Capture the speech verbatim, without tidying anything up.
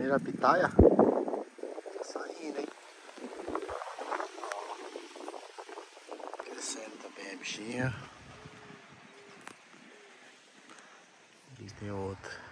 primeira pitaia. Tá saindo, hein? Ó, crescendo também a bichinha. E tem outra.